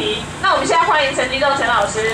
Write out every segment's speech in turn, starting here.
题。那我们现在欢迎陈吉仲陈老师。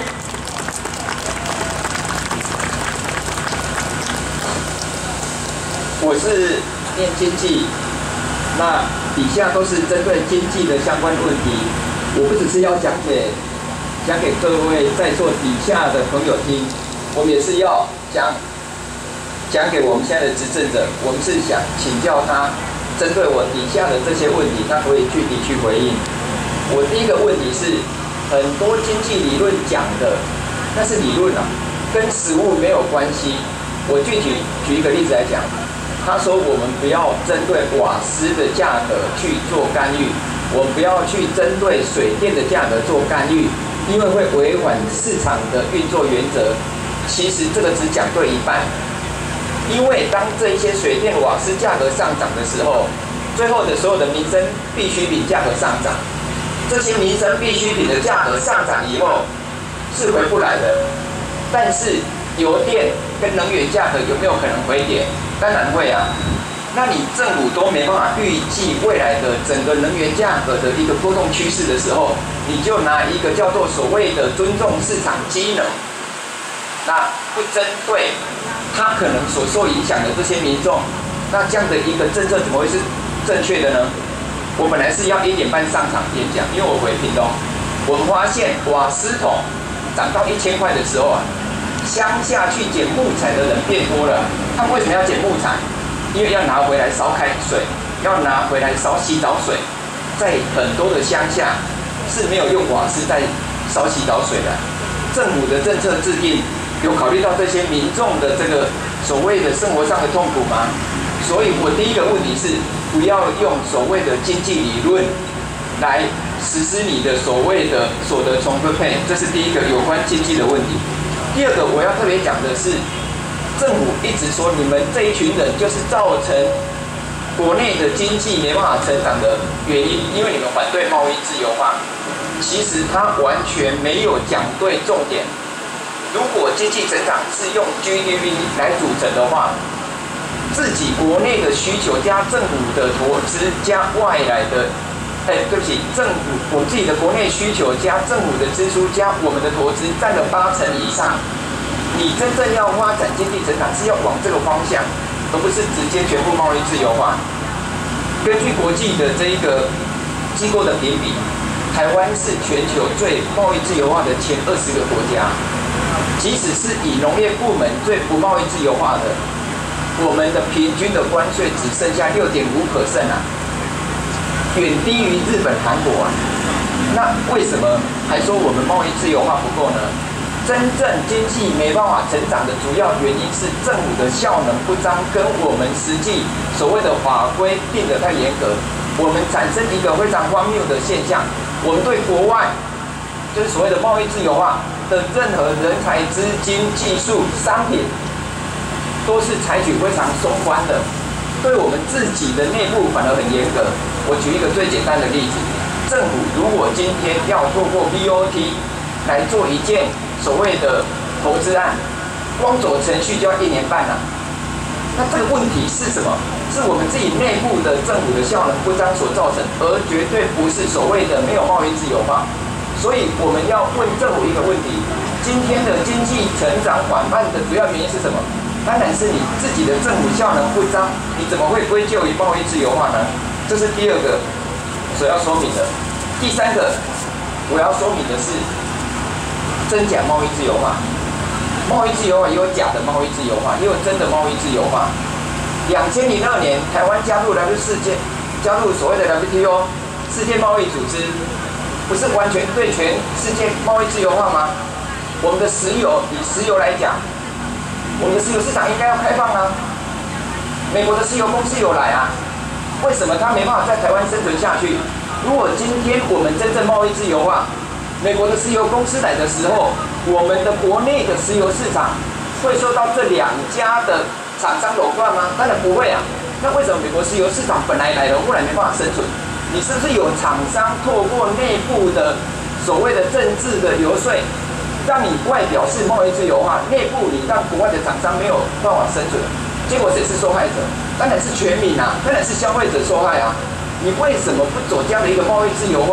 我是念经济，那底下都是针对经济的相关问题。我不只是要讲给各位在座底下的朋友听，我们也是要讲给我们现在的执政者。我们是想请教他，针对我底下的这些问题，他可以具体去回应。我第一个问题是，很多经济理论讲的，那是理论啊，跟实务没有关系。我具体举一个例子来讲，他说我们不要针对瓦斯的价格去做干预。我们不要去针对水电的价格做干预，因为会违反市场的运作原则。其实这个只讲对一半，因为当这一些水电瓦斯价格上涨的时候，最后的所有的民生必需品价格上涨，这些民生必需品的价格上涨以后是回不来的。但是油电跟能源价格有没有可能回跌？当然会啊。那你政府都没办法预计未来的整个能源价格的一个波动趋势的时候，你就拿一个叫做所谓的尊重市场机能，那不针对他可能所受影响的这些民众，那这样的一个政策怎么会是正确的呢？我本来是要1点半上场演讲，因为我回屏东，我们发现瓦斯桶涨到1000块的时候啊，乡下去捡木材的人变多了。他们为什么要捡木材？因为要拿回来烧开水，要拿回来烧洗澡水，在很多的乡下是没有用瓦斯在烧洗澡水的。政府的政策制定有考虑到这些民众的这个所谓的生活上的痛苦吗？所以我第一个问题是，不要用所谓的经济理论来实施你的所谓的所得重分配，这是第一个有关经济的问题。第二个我要特别讲的是，政府一直说你们这一群人就是造成国内的经济没办法成长的原因，因为你们反对贸易自由化。其实他完全没有讲对重点。如果经济成长是用 GDP 来组成的话，自己国内的需求加政府的投资加外来的，对不起，政府我自己的国内需求加政府的支出加我们的投资占了80%以上。你真正要发展经济成长是要往这个方向，而不是直接全部贸易自由化。根据国际的这一个机构的评比，台湾是全球最贸易自由化的前20个国家。即使是以农业部门最不贸易自由化的，我们的平均的关税只剩下6.5% 啊，远低于日本、韩国啊。那为什么还说我们贸易自由化不够呢？真正经济没办法成长的主要原因是政府的效能不彰，跟我们实际所谓的法规定得太严格，我们产生一个非常荒谬的现象，我们对国外就是所谓的贸易自由化的任何人才、资金、技术、商品，都是采取非常松宽的，对我们自己的内部反而很严格。我举一个最简单的例子，政府如果今天要透过 BOT 来做一件所谓的投资案，光走程序就要1年半了。那这个问题是什么？是我们自己内部的政府的效能不彰所造成，而绝对不是所谓的没有贸易自由化。所以我们要问政府一个问题：今天的经济成长缓慢的主要原因是什么？当然是你自己的政府效能不彰，你怎么会归咎于贸易自由化呢？这是第二个所要说明的。第三个我要说明的是，真假贸易自由化。贸易自由化也有假的贸易自由化，也有真的贸易自由化。2002年，台湾加入所谓的 WTO 世界贸易组织，不是完全对全世界贸易自由化吗？我们的石油，以石油来讲，我们的石油市场应该要开放啊。美国的石油公司有来啊，为什么它没办法在台湾生存下去？如果今天我们真正贸易自由化，美国的石油公司来的时候，我们的国内的石油市场会受到这2家的厂商垄断吗？当然不会啊。那为什么美国石油市场本来来了，后来没办法生存？你是不是有厂商透过内部的所谓的政治的游说，让你外表是贸易自由化，内部你让国外的厂商没有办法生存？结果谁是受害者？当然是全民啊，当然是消费者受害啊。你为什么不走这样的一个贸易自由化？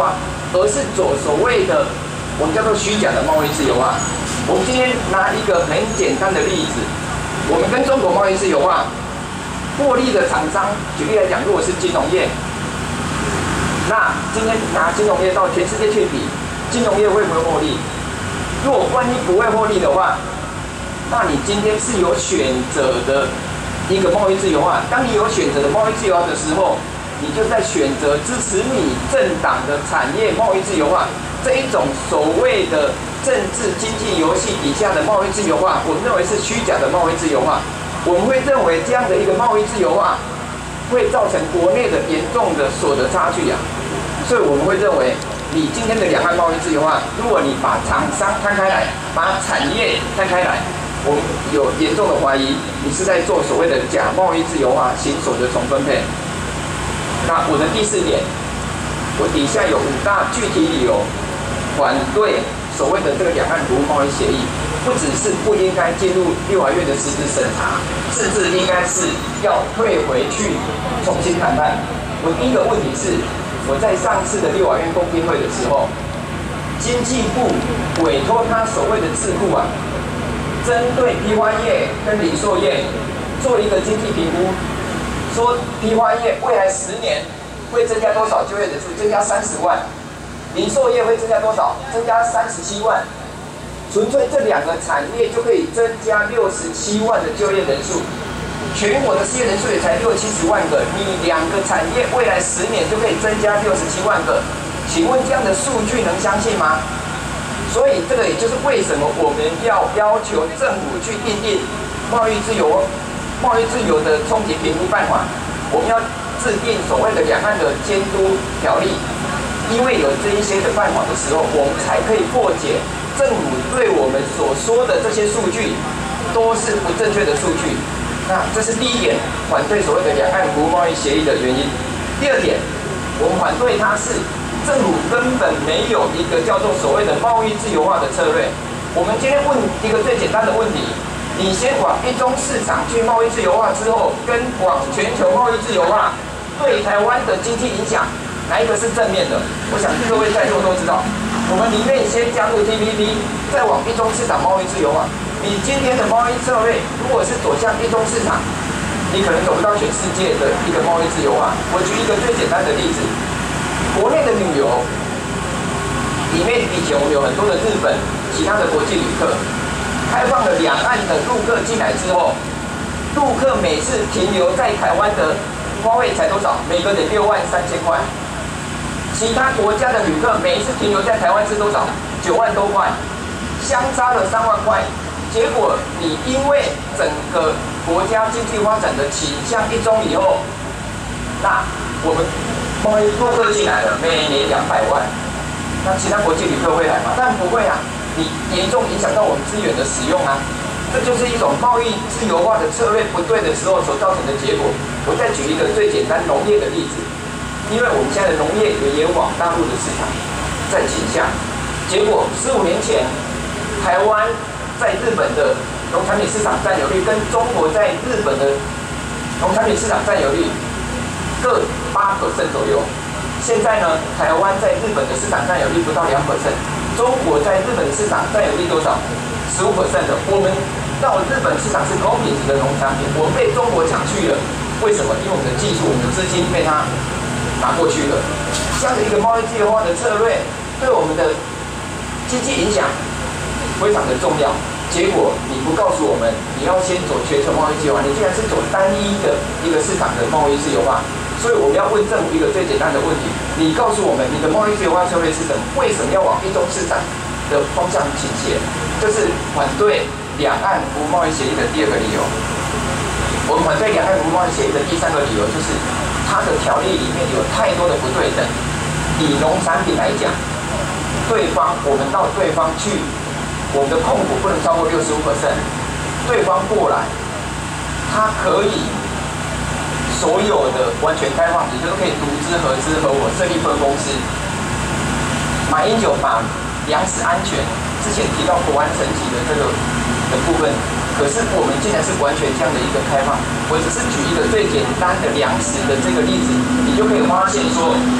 而是走所谓的我们叫做虚假的贸易自由化。我们今天拿一个很简单的例子，我们跟中国贸易自由化，获利的厂商，举例来讲，如果是金融业，那今天拿金融业到全世界去比，金融业会不会获利？如果万一不会获利的话，那你今天是有选择的一个贸易自由化。当你有选择的贸易自由化的时候，你就在选择支持你政党的产业贸易自由化这一种所谓的政治经济游戏底下的贸易自由化，我们认为是虚假的贸易自由化。我们会认为这样的一个贸易自由化会造成国内的严重的所得差距啊，所以我们会认为，你今天的两岸贸易自由化，如果你把厂商摊开来，把产业摊开来，我们有严重的怀疑，你是在做所谓的假贸易自由化，行所得重分配。那我的第4点，我底下有5大具体理由反对所谓的这个两岸服务贸易协议，不只是不应该进入立法院的实质审查，甚至应该是要退回去重新谈判。我第一个问题是，我在上次的立法院公听会的时候，经济部委托他所谓的智库啊，针对批发业跟零售业做一个经济评估。说批发业未来10年会增加多少就业人数？增加30万。零售业会增加多少？增加37万。纯粹这2个产业就可以增加67万的就业人数。全国的失业人数也才60-70万个，你2个产业未来10年就可以增加67万个。请问这样的数据能相信吗？所以这个也就是为什么我们要求政府去订定贸易自由的冲击评估办法，我们要制定所谓的两岸的监督条例，因为有这一些的办法的时候，我们才可以破解政府对我们所说的这些数据都是不正确的数据。那这是第1点，反对所谓的两岸服务贸易协议的原因。第2点，我们反对它是政府根本没有一个叫做所谓的贸易自由化的策略。我们今天问一个最简单的问题。你先往一中市场去贸易自由化之后，跟往全球贸易自由化对台湾的经济影响，哪一个是正面的？我想各位在座都知道，我们宁愿先加入 TPP， 再往一中市场贸易自由化。你今天的贸易策略如果是走向一中市场，你可能走不到全世界的一个贸易自由化。我举一个最简单的例子，国内的旅游里面以前我们有很多的日本其他的国际旅客。开放了两岸的陆客进来之后，陆客每次停留在台湾的花费才多少？每个人63000块。其他国家的旅客每一次停留在台湾是多少？9万多块，相差了3万块。结果你因为整个国家经济发展的倾向一中以后，那我们贸易陆客进来了，每年200万。那其他国际旅客会来吗？当然不会啊。你严重影响到我们资源的使用啊，这就是一种贸易自由化的策略不对的时候所造成的结果。我再举一个最简单农业的例子，因为我们现在的农业也往大陆的市场在倾向，结果15年前，台湾在日本的农产品市场占有率跟中国在日本的农产品市场占有率各8% 左右。现在呢，台湾在日本的市场占有率不到2%。中国在日本市场占有率多少？15% 的。我们到日本市场是高品质的农产品，我们被中国抢去了。为什么？因为我们的技术、我们的资金被他拿过去了。这样的一个贸易自由化的策略，对我们的经济影响非常的重要。结果你不告诉我们，你要先走全球贸易自由化，你竟然是走单一的一个市场的贸易自由化。所以我们要问政府一个最简单的问题：你告诉我们，你的贸易自由化策略是什么？为什么要往一中市场的方向倾斜？这是反对两岸服务贸易协议的第2个理由。我们反对两岸服务贸易协议的第3个理由就是，它的条例里面有太多的不对等。以农产品来讲，我们到对方去，我们的控股不能超过65%，对方过来，它可以。所有的完全开放，也就是可以独资、合资、合伙设立分公司。马英九把粮食安全之前提到国安层级的这个的部分，可是我们竟然是完全这样的一个开放。我只是举一个最简单的粮食的这个例子，你就可以发现说，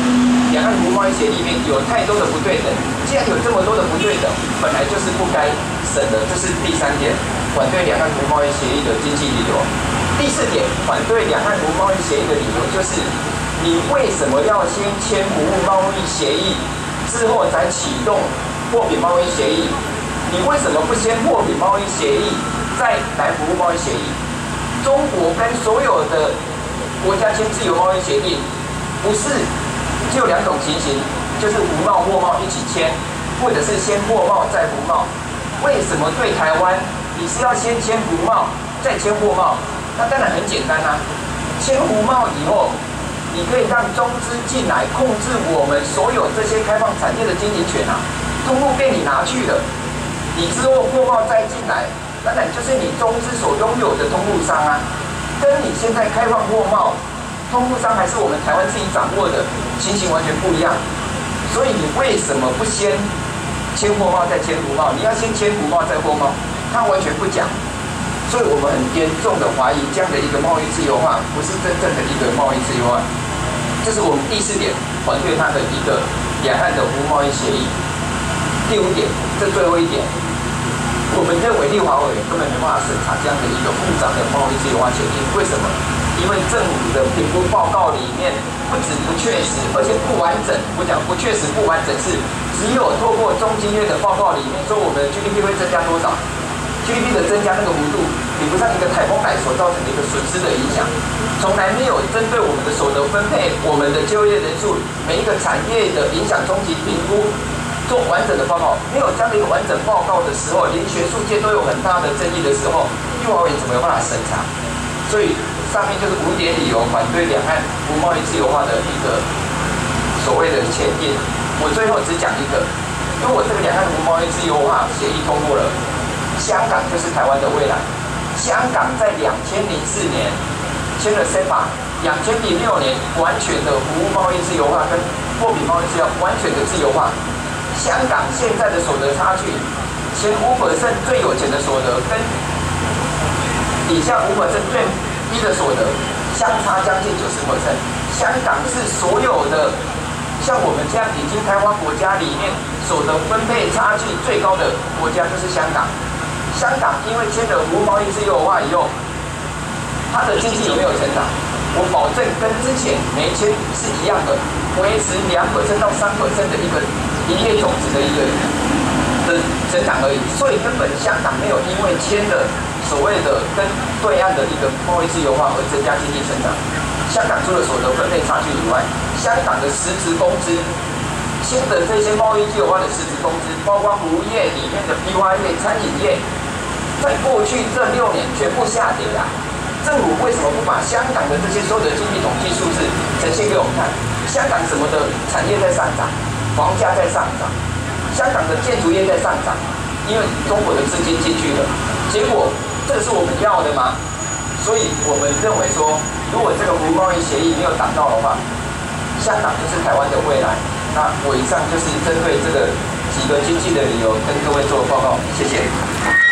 两岸服务贸易协议里面有太多的不对等。既然有这么多的不对等，本来就是不该审的。这是第3点，反对两岸服务贸易协议的经济理由。第4点，反对两岸服务贸易协议的理由就是，你为什么要先签服务贸易协议，之后才启动货品贸易协议？你为什么不先货品贸易协议，再来服务贸易协议？中国跟所有的国家签自由贸易协定，不是只有2种情形，就是服贸、货贸一起签，或者是先货贸再服贸。为什么对台湾，你是要先签服贸，再签货贸？那当然很简单啊，签服贸以后，你可以让中资进来控制我们所有这些开放产业的经营权啊，通路被你拿去了。你之后货贸再进来，当然就是你中资所拥有的通路商啊，跟你现在开放货贸，通路商还是我们台湾自己掌握的，情形完全不一样。所以你为什么不先签货贸再签服贸？你要先签服贸再货贸，他完全不讲。所以我们很严重的怀疑，这样的一个贸易自由化不是真正的一个贸易自由化。这是我们第4点反对它的一个两岸的服务贸易协议。第5点，这最后一点，我们认为立法委员根本没办法审查这样的一个复杂的贸易自由化协定。为什么？因为政府的评估报告里面不止不确实，而且不完整。我讲不确实、不完整是只有透过中经院的报告里面说我们的 GDP 会增加多少。GDP 的增加那个幅度比不上一个台风来所造成的一个损失的影响，从来没有针对我们的所得分配、我们的就业人数、每一个产业的影响终极评估做完整的报告。没有这样的一个完整报告的时候，连学术界都有很大的争议的时候，立法委员怎么有办法审查？所以上面就是5点理由反对两岸服务贸易自由化的一个所谓的前因。我最后只讲一个，如果这个两岸服务贸易自由化协议通过了，香港就是台湾的未来。香港在2004年签了 CEPA，2006年完全的服务贸易自由化跟货品贸易自由完全的自由化。香港现在的所得差距，前5%最有钱的所得跟底下5%最低的所得相差将近90%。香港是所有的像我们这样已经开发国家里面所得分配差距最高的国家就是香港。香港因为签了服务贸易自由化以后，它的经济有没有成长？我保证跟之前没签是一样的，维持2%到3%的一个营业总值的一个成长而已。所以根本香港没有因为签了所谓的跟对岸的一个贸易自由化而增加经济成长。香港除了所得分配差距以外，香港的实质工资。新的这些贸易自由化的实质工资，包括服务业里面的批发业、餐饮业，在过去这6年全部下跌啊！政府为什么不把香港的这些所有的经济统计数字呈现给我们看？香港什么的产业在上涨，房价在上涨，香港的建筑业在上涨，因为中国的资金进去了。结果这是我们要的吗？所以我们认为说，如果这个服务贸易协议没有达到的话，香港就是台湾的未来。那我以上就是针对这个几个经济的理由跟各位做报告，谢谢。